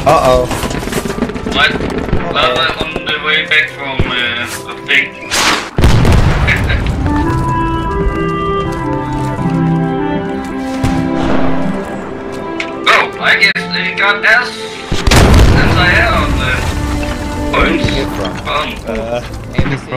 Uh-oh. What? Well, on the way back from the thing. Oh, I guess they got S as I have on the points. Where did you get from? Fun. Andy's